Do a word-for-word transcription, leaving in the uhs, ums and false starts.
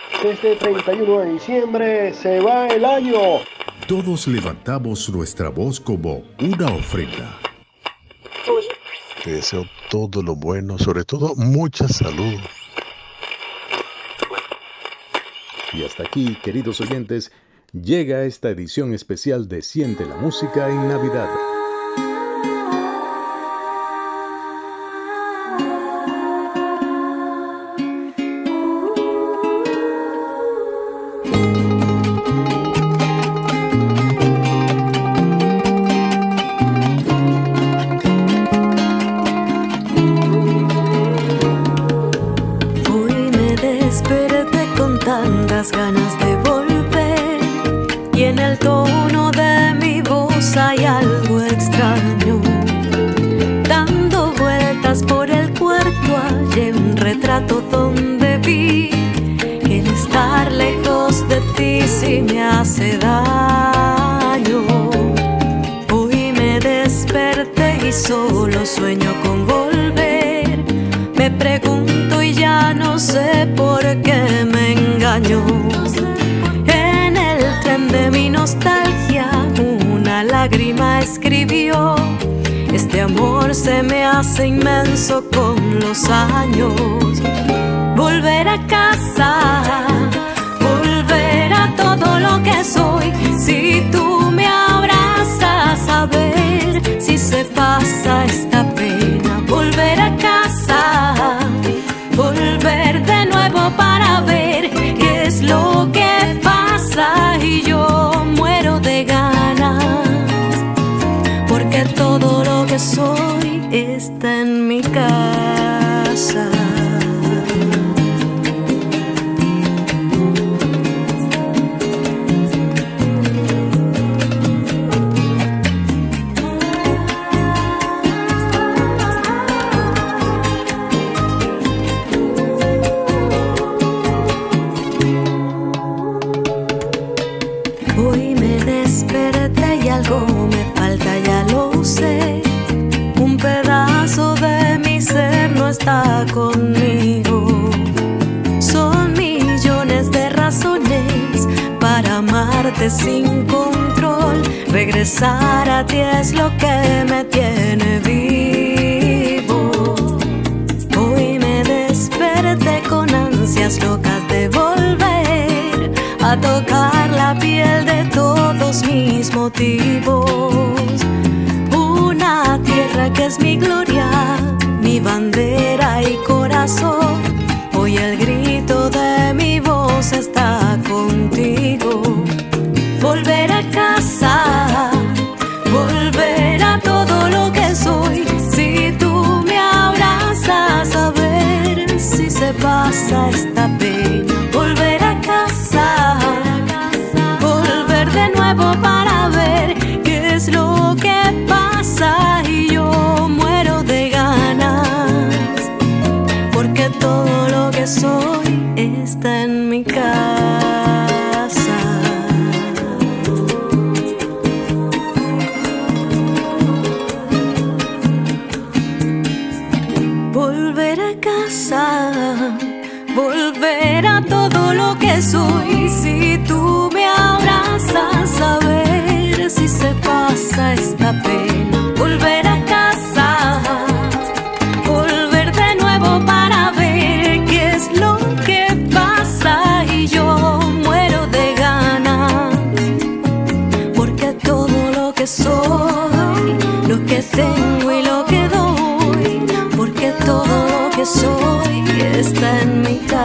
Este treinta y uno de diciembre se va el año. Todos levantamos nuestra voz como una ofrenda. Te deseo todo lo bueno, sobre todo mucha salud. Y hasta aquí, queridos oyentes, llega esta edición especial de Siente la Música en Navidad. Ganas de volver y en el tono de mi voz hay algo extraño. Dando vueltas por el cuarto hallé un retrato donde vi que el estar lejos de ti sí me hace daño. Hoy me desperté y solo sueño con volver. Me pregunto y ya no sé por qué me engañó. En el tren de mi nostalgia una lágrima escribió: este amor se me hace inmenso con los años. Volver a casa, volver a todo lo que soy. Si tú me abrazas, a ver si se pasa esta pena. Volver a casa, volver de nuevo para ver qué es lo que pasa, y yo muero de ganas, porque todo lo que soy está en mi casa. Algo me falta, ya lo sé. Un pedazo de mi ser no está conmigo. Son millones de razones para amarte sin control. Regresar a ti es lo que me tiene vivo. Hoy me desperté con ansias locas de volver a tocar la piel de todos mis motivos. Una tierra que es mi gloria, mi bandera y corazón. Hoy el grito de mi voz está contigo. Volver a casa, volver a todo lo que soy. Si tú me abrazas, a ver si se pasa esta pena. Volver a casa, volver de nuevo para ver qué es lo que pasa, y yo muero de ganas, porque todo lo que soy está en mi casa. Volver a casa, volver a todo lo que soy. Si tú me abrazas, a ver si se pasa esta pena. Volver a casa, volver de nuevo para ver qué es lo que pasa, y yo muero de ganas, porque todo lo que soy, lo que tengo y lo que doy, porque todo lo que soy está en mi casa.